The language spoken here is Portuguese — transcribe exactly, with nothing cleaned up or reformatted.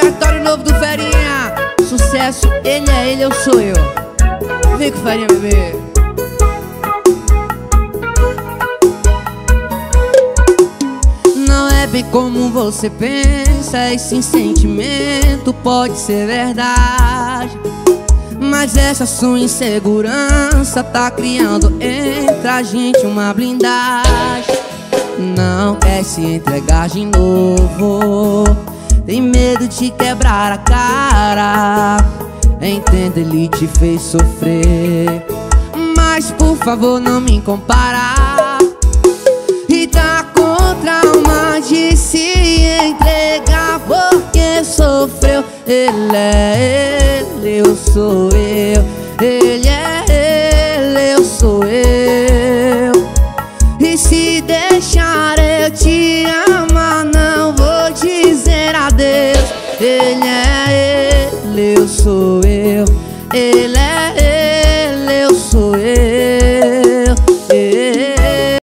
repertório novo do Ferinha. Sucesso, ele é ele, eu sou eu. Vem com o Ferinha, bebê. Não é bem como você pensa, esse sentimento pode ser verdade, mas essa sua insegurança tá criando entre a gente uma blindagem. Não quer se entregar de novo, tem medo de quebrar a cara. Entendo, ele te fez sofrer, mas por favor não me compara. E tá com trauma de se entregar porque sofreu. Ele é ele, eu sou eu. Ele é ele, eu sou eu. E se deixar eu te amar, não vou dizer adeus. Ele é ele, eu sou eu. Ele é